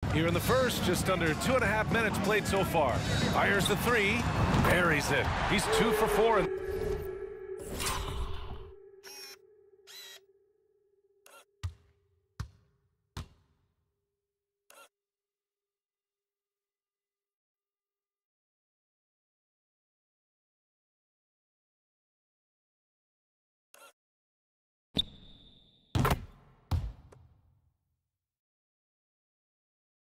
Here in the first, just under 2.5 minutes played so far. Fires the three, buries it. He's 2 for 4.